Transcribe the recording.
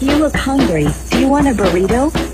You look hungry. Do you want a burrito?